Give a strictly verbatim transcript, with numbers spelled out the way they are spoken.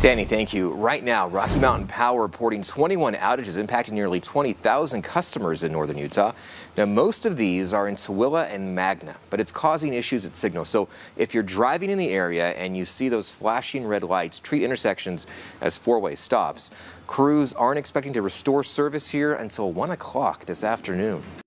Danny, thank you. Right now, Rocky Mountain Power reporting twenty-one outages impacting nearly twenty thousand customers in northern Utah. Now, most of these are in Tooele and Magna, but it's causing issues at signals. So if you're driving in the area and you see those flashing red lights, treat intersections as four-way stops. Crews aren't expecting to restore service here until one o'clock this afternoon.